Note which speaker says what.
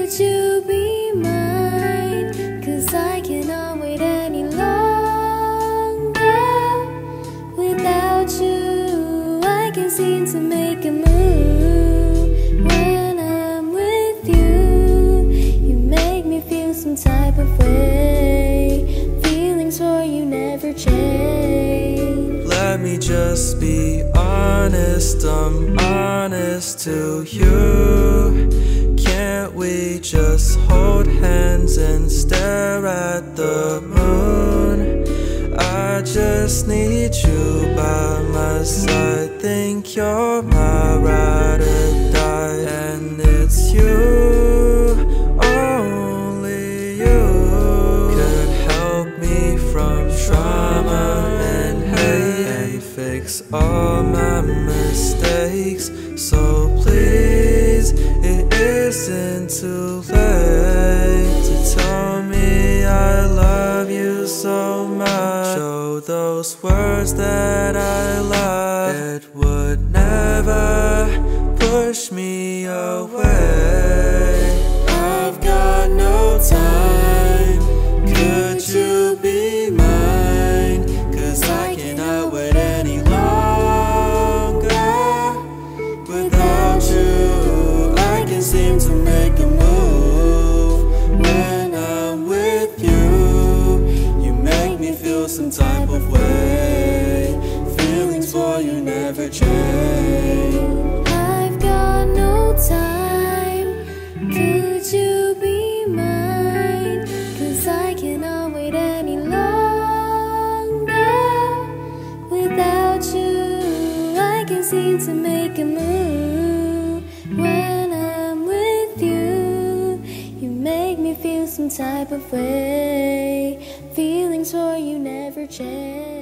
Speaker 1: Could you be mine? 'Cause I cannot wait any longer. Without you, I can't seem to make a move. When I'm with you, you make me feel some type of way. Feelings for you never change.
Speaker 2: Let me just be honest, I'm honest to you. Can't we just hold hands and stare at the moon? I just need you by my side. Think you're my ride or die. And it's you, only you, could help me from trauma and hate, and fix all my mistakes. So please, it isn't too late to tell me I love you so much. Show those words that I love. It would never push me away. I've got no time. Could you be mine? 'Cause I cannot wait any longer. Without you, I can't seem to make a move. When I'm with you, you make me feel some type of way. Feelings for you never change.
Speaker 1: I've got no time. Could you be mine? 'Cause I cannot wait any longer. Without you, I can't seem to make a move. When I'm with you, you make me feel some type of way. Feelings for you never change.